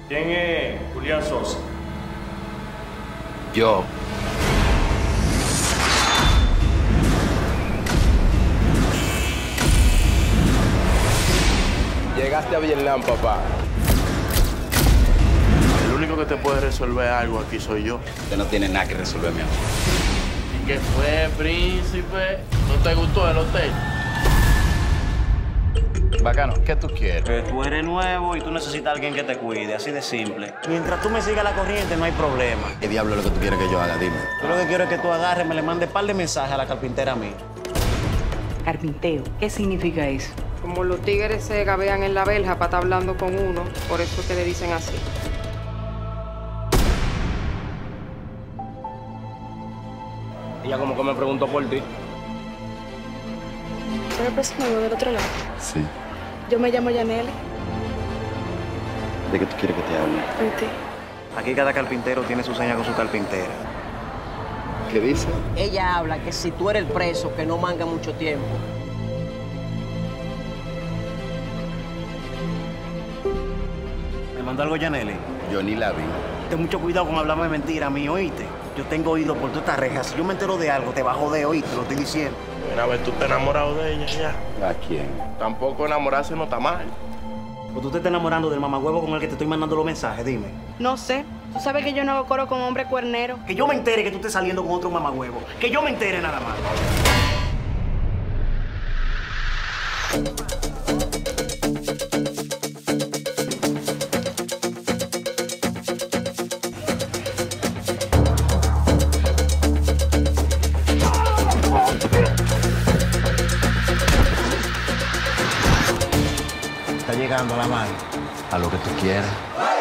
¿Quién es Julián Sosa? Yo. Llegaste a Vietnam, papá. El único que te puede resolver algo aquí soy yo. Usted no tiene nada que resolver, mi amor. ¿Y qué fue, príncipe? ¿No te gustó el hotel? Bacano, ¿qué tú quieres? Que tú eres nuevo y tú necesitas a alguien que te cuide, así de simple. Mientras tú me sigas la corriente, no hay problema. ¿Qué diablo es lo que tú quieres que yo haga? Dime. Yo lo que quiero es que tú agarres, me le mandes un par de mensajes a la carpintera mía. Carpinteo, ¿qué significa eso? Como los tigres se gabean en la verja para estar hablando con uno, por eso que le dicen así. Ella como que me preguntó por ti. ¿Tú eres persona del otro lado? Sí. Yo me llamo Yaneli. ¿De qué tú quieres que te hable? De ti. Aquí cada carpintero tiene su seña con su carpintera. ¿Qué dice? Ella habla que si tú eres el preso, que no manga mucho tiempo. ¿Me mandó algo, Yaneli? Yo ni la vi. Ten mucho cuidado con hablarme mentira a mí, ¿oíste? Yo tengo oído por todas estas rejas. Si yo me entero de algo, te va a joder, ¿oíste? Lo estoy diciendo. Mira, a ver, tú estás enamorado de ella ya. ¿A quién? Tampoco enamorarse no está mal. ¿O tú te estás enamorando del mamagüevo con el que te estoy mandando los mensajes? Dime. No sé. Tú sabes que yo no hago coro con hombre cuernero. Que yo me entere que tú estés saliendo con otro mamagüevo. Que yo me entere nada más. Está llegando la mano. A lo que tú quieras.